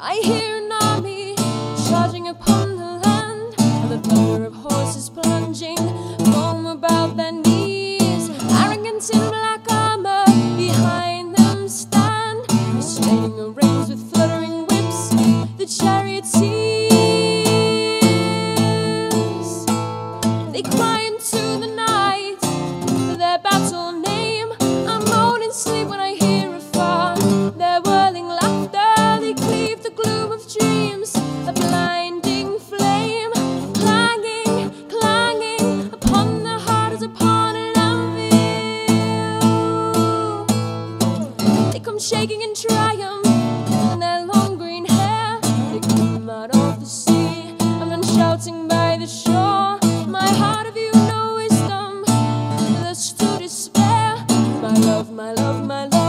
I hear an army charging upon the land, and the thunder of horses plunging, foam about their knees. Arrogance in black armor, behind them stand, straining the reins with fluttering whips, the chariot sees. They cry into the night their battle name. I moan in sleep when I hear afar their whirling laughter. They cleave the gloom of dreams, a blinding flame, clanging, clanging upon the heart as upon an anvil. They come shaking in triumph in their long green hair. They come out of the sea and then shouting by the shore. My heart, have you no wisdom? Thus to despair. My love, my love, my love.